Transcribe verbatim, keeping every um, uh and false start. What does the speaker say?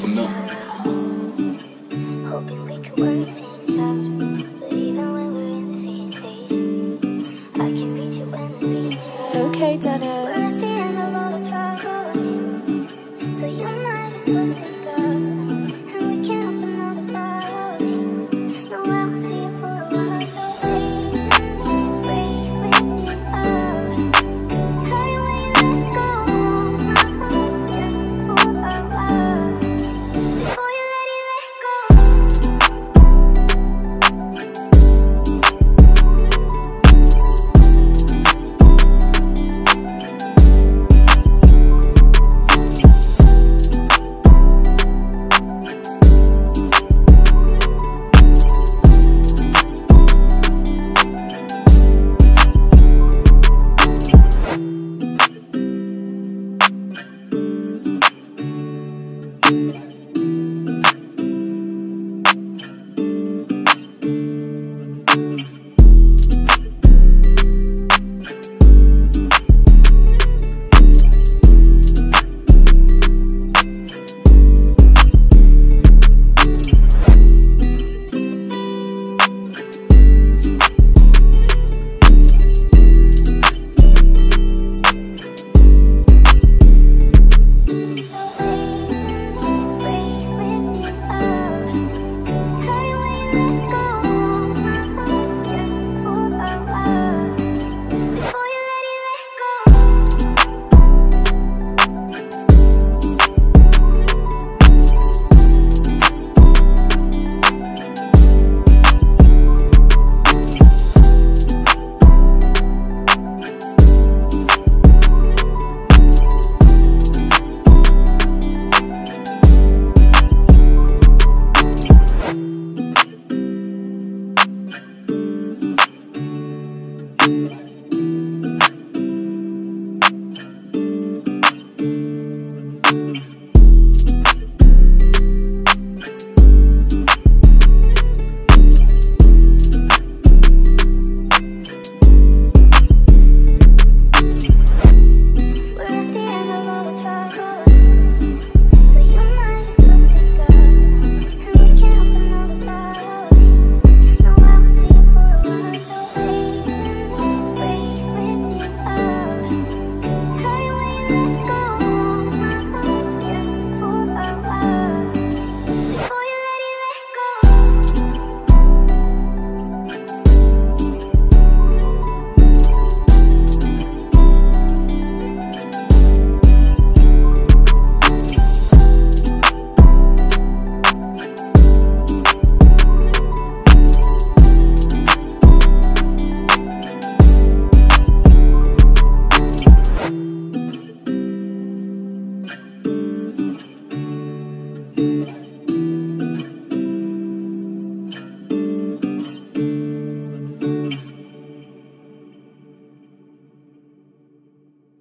from now. Hoping we could work things out, but even when we're in the same place, I can reach you when I reach you. Okay, We're Dennis. at the end of all the troubles, so you might as well stick up, and we can open all the bottles. No, I won't see you for a while, so baby, break with me up, 'cause it's hurting when you let go. My heart just for a while, before you let it let go. Thank you.